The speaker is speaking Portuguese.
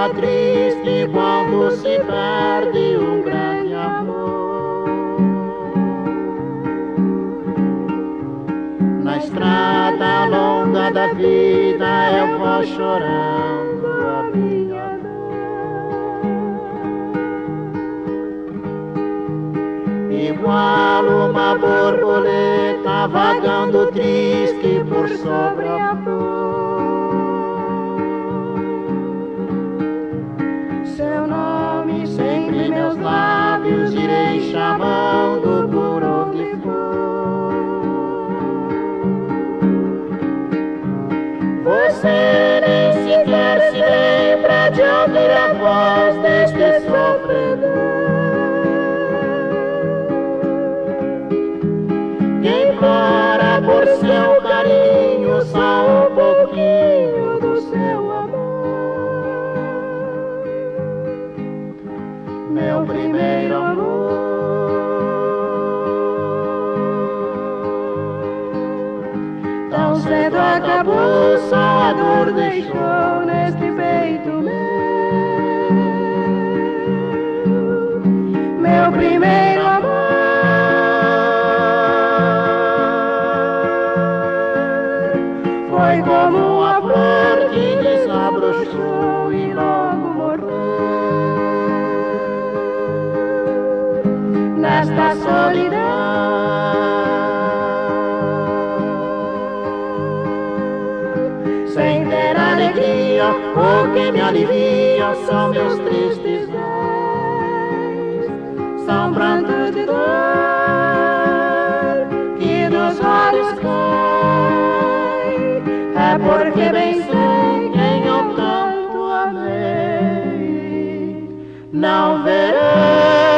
fica triste quando se perde um grande amor. Na estrada longa da vida eu vou chorando a minha dor. Igual uma borboleta vagando triste por sobre a flor. Seu nome sempre meus lábios irei chamando por onde for. Você nem sequer se lembra de ouvir a voz deste sofredor que implora por seu carinho só um pouquinho do seu amor. Meu primeiro amor. Tão cedo acabou, só a dor deixou neste peito meu. Meu primeiro amor foi como uma flor que desabrochou e logo morreu. Nesta solidão, sem ter alegria, o que me alivia são meus tristes olhos, são prantos de dor que dos olhos cai. É porque bem sei quem eu tanto amei, não verei